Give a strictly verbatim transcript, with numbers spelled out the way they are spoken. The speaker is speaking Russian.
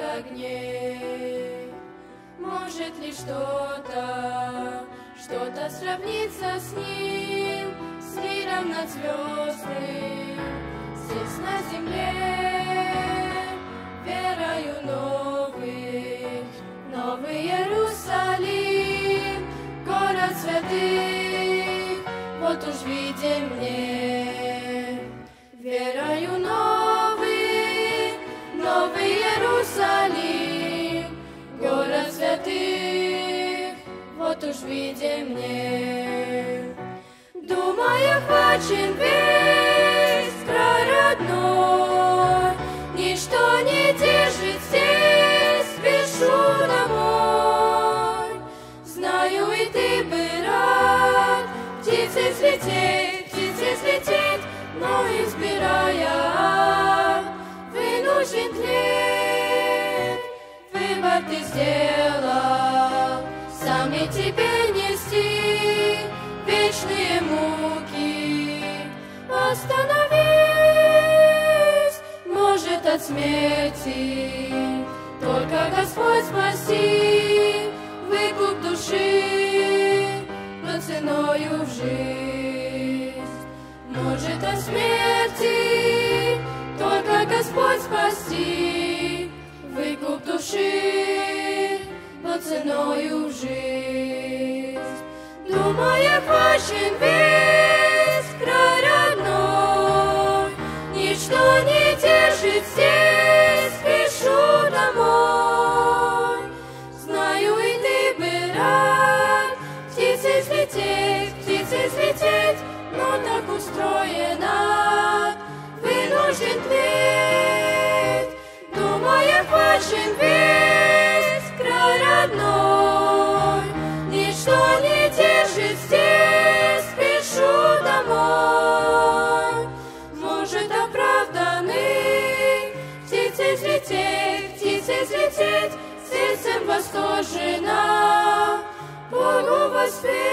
огней. Может ли что-то, что-то сравниться с ним, с миром надзвездным, здесь на земле, верою новый, новый Иерусалим, город святых, вот уж видим мне, верою новый, новый Иерусалим, город святых, вот уж видим мне. Думаю, хвачен весь край родной, ничто не держит здесь, спешу домой. Знаю, и ты бы рад птицы взлететь, птицы взлететь, но избирая, вынужден тлеть. Выбор ты сделал, сам не тебе нести вечные муки. Остановись, может, от смерти только Господь спаси, выкуп души, но ценою в жизнь. Может, от смерти только Господь спаси, выкуп души, но ценою в жизнь. Думая, хвачен весь край родной, ничто не держит здесь, спешу домой. Знаю, и ты бы рад птицы взлететь, птицы взлететь, но так устроена, вынужден тлеть. Думая, хвачен весь край родной, ничто не держит здесь, спешу домой. Может, оправданы птицы взлететь, птицы взлететь, сердцем восторжена, Богу воспеть.